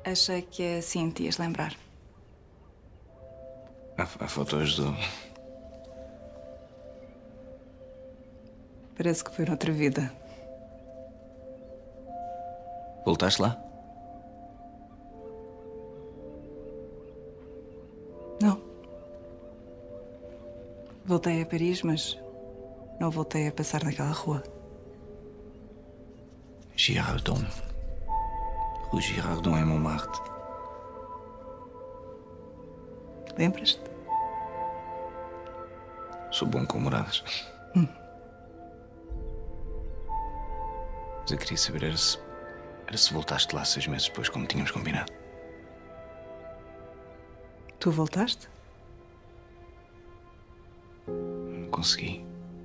Achei que assim te ias lembrar. A foto ajudou. Parece que foi noutra vida. Voltaste lá? Não. Voltei a Paris, mas não voltei a passar naquela rua. Girardon. Rue Girardon em Montmartre. Lembras-te? Sou bom com moradas. Mas eu queria saber era se voltaste lá 6 meses depois, como tínhamos combinado. Tu voltaste? Não consegui.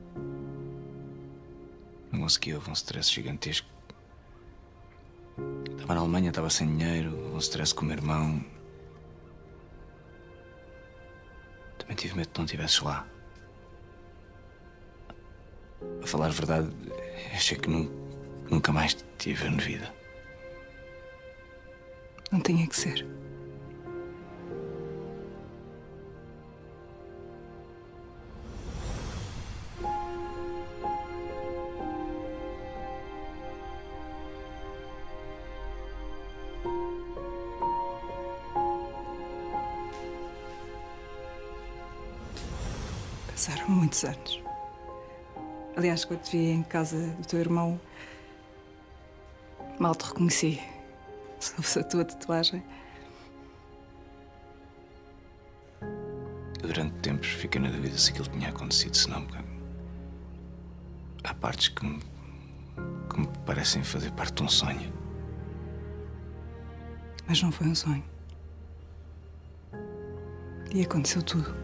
Não consegui, houve um stress gigantesco. Estava na Alemanha, estava sem dinheiro, houve um stress com o meu irmão. Também tive medo de não estivesses lá. A falar a verdade, achei que nunca mais te ia ver na vida. Não tinha que ser. Passaram muitos anos. Aliás, quando te vi em casa do teu irmão, mal te reconheci. Soube-se a tua tatuagem. Eu, durante tempos, fiquei na dúvida se aquilo tinha acontecido, se não. Há partes que me parecem fazer parte de um sonho. Mas não foi um sonho. E aconteceu tudo.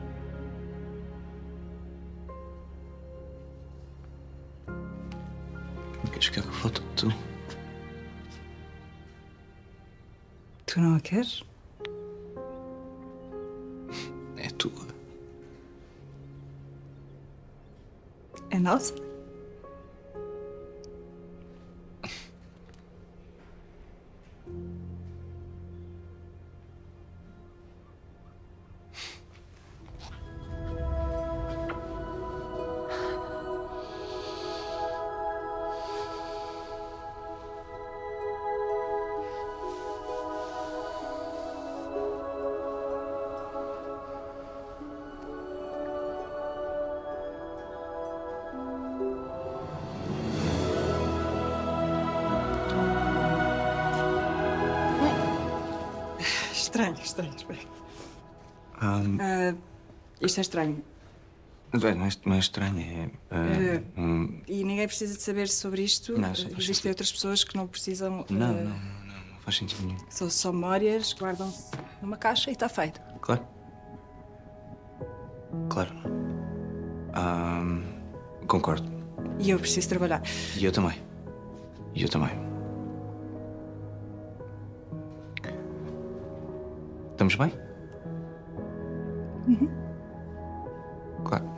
Queres ficar com a foto de tu? Tu não a queres? É tua. É nossa? Estranho, estranho, espera. Isto é estranho. Bem, não é estranho, E ninguém precisa de saber sobre isto. Não, só faz Existem sentido. outras pessoas que não precisam. Não faz sentido nenhum. São só memórias, guardam-se numa caixa e está feito. Claro. Claro. Concordo. E eu preciso trabalhar. E eu também. E eu também. Estamos bem? Claro.